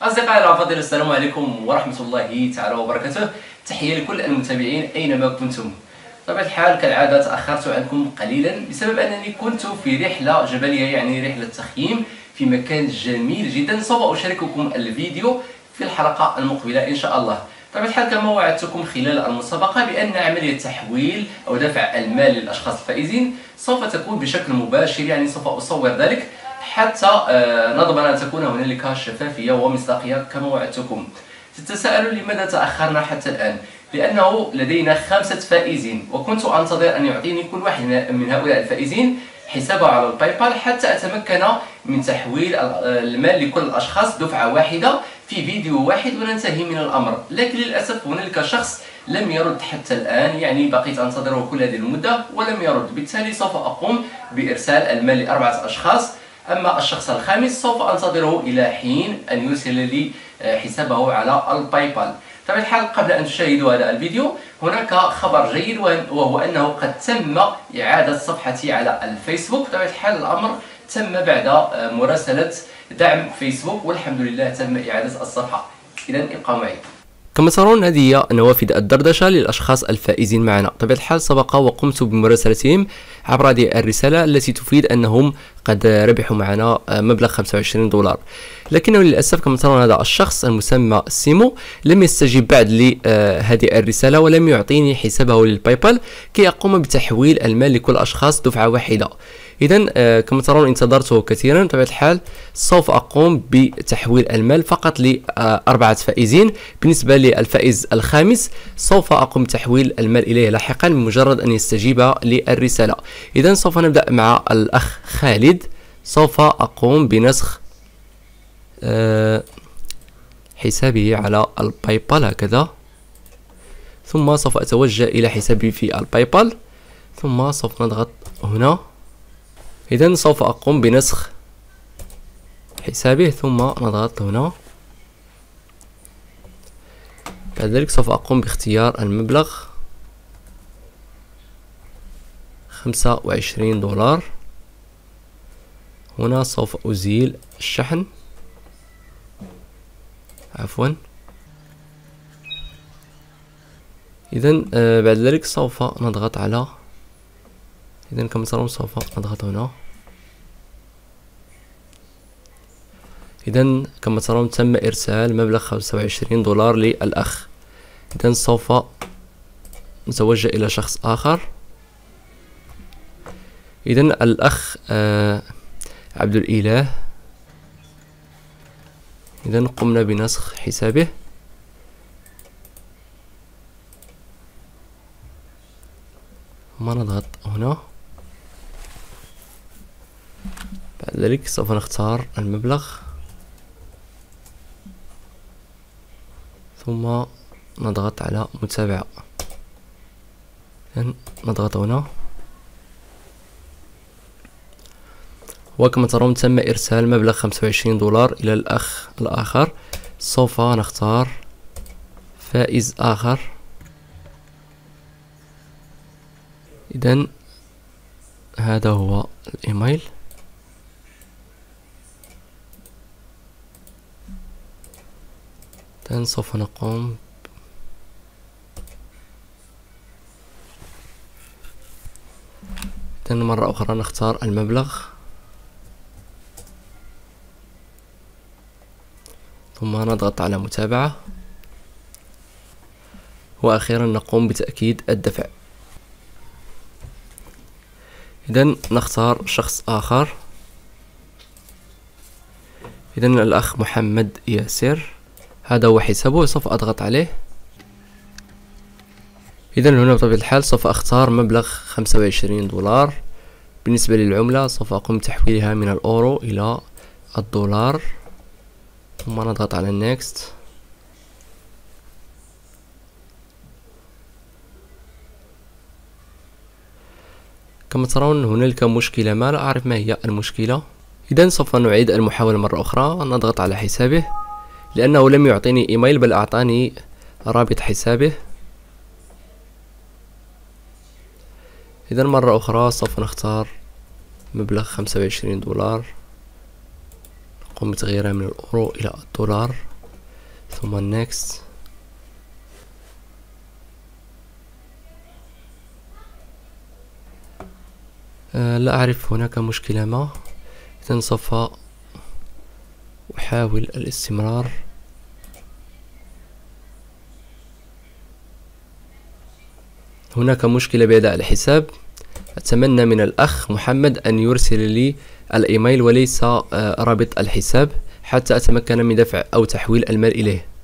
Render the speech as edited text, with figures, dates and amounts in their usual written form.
أصدقائي الأفاضل، السلام عليكم ورحمة الله تعالى وبركاته. تحية لكل المتابعين أينما كنتم. بطبيعة الحال كالعادة تأخرت عنكم قليلا بسبب أنني كنت في رحلة جبلية، يعني رحلة تخييم في مكان جميل جدا. سوف أشارككم الفيديو في الحلقة المقبلة إن شاء الله. بطبيعة الحال كما وعدتكم خلال المسابقة بأن عملية تحويل أو دفع المال للأشخاص الفائزين سوف تكون بشكل مباشر، يعني سوف أصور ذلك حتى نضمن أن تكون هنالك شفافية ومصداقية كما وعدتكم. تتساءلون لماذا تأخرنا حتى الآن؟ لأنه لدينا 5 فائزين، وكنت أنتظر أن يعطيني كل واحد من هؤلاء الفائزين حسابه على الباي بال حتى أتمكن من تحويل المال لكل الأشخاص دفعة واحدة في فيديو واحد وننتهي من الأمر. لكن للأسف هنالك شخص لم يرد حتى الآن، يعني بقيت أنتظره كل هذه المدة ولم يرد. بالتالي سوف أقوم بإرسال المال ل4 أشخاص، أما الشخص الخامس سوف أنتظره إلى حين أن يرسل لي حسابه على الباي بال. بطبيعة الحال قبل أن تشاهدوا هذا الفيديو هناك خبر جيد، وهو أنه قد تم إعادة صفحتي على الفيسبوك. بطبيعة الحال الأمر تم بعد مراسلة دعم فيسبوك، والحمد لله تم إعادة الصفحة. إذا ابقوا معي. كما ترون هذه هي نوافذ الدردشة للأشخاص الفائزين معنا. بطبيعة الحال سبق وقمت بمراسلتهم عبر هذه الرسالة التي تفيد أنهم قد ربحوا معنا مبلغ $25، لكنه للأسف كما ترون هذا الشخص المسمى سيمو لم يستجب بعد لهذه الرسالة ولم يعطيني حسابه للباي بال كي أقوم بتحويل المال لكل أشخاص دفعة واحدة. إذن كما ترون انتظرته كثيرا. بطبيعة الحال سوف أقوم بتحويل المال فقط ل4 فائزين. بالنسبة للفائز الخامس سوف أقوم بتحويل المال إليه لاحقا بمجرد أن يستجيب للرسالة. إذن سوف نبدأ مع الأخ خالد. سوف أقوم بنسخ حسابه على الباي بال هكذا، ثم سوف أتوجه إلى حسابي في الباي بال، ثم سوف نضغط هنا. إذن سوف أقوم بنسخ حسابه ثم نضغط هنا. بعد ذلك سوف أقوم باختيار المبلغ $25. هنا سوف أزيل الشحن، عفوا. إذن بعد ذلك سوف نضغط على، إذن كما ترون سوف نضغط هنا. إذن كما ترون تم إرسال مبلغ $25 للأخ. إذن سوف نتوجه إلى شخص آخر. إذن الأخ عبد الإله، إذن قمنا بنسخ حسابه. ثم نضغط هنا. بعد ذلك سوف نختار المبلغ ثم نضغط على متابعة. نضغط هنا، وكما ترون تم إرسال مبلغ $25 إلى الأخ الآخر. سوف نختار فائز آخر. إذن هذا هو الإيميل. إذن سوف نقوم إذن مرة أخرى نختار المبلغ، ثم نضغط على متابعة، وأخيرا نقوم بتأكيد الدفع. إذن نختار شخص آخر. إذن الأخ محمد ياسر، هذا هو حسابه، سوف أضغط عليه. إذن هنا بطبيعة الحال سوف أختار مبلغ $25. بالنسبة للعملة سوف أقوم بتحويلها من الأورو إلى الدولار، ثم نضغط على نيكست. كما ترون هنالك مشكلة ما، لا أعرف ما هي المشكلة. إذن سوف نعيد المحاولة مرة أخرى. نضغط على حسابه لأنه لم يعطيني إيميل بل أعطاني رابط حسابه. إذن مرة أخرى سوف نختار مبلغ $25، نقوم بتغييرها من الأورو إلى الدولار. ثم next. لا أعرف هناك مشكلة ما، إذن سوف أحاول الاستمرار. هناك مشكلة بأداء الحساب. أتمنى من الأخ محمد أن يرسل لي الإيميل وليس رابط الحساب حتى أتمكن من دفع أو تحويل المال إليه.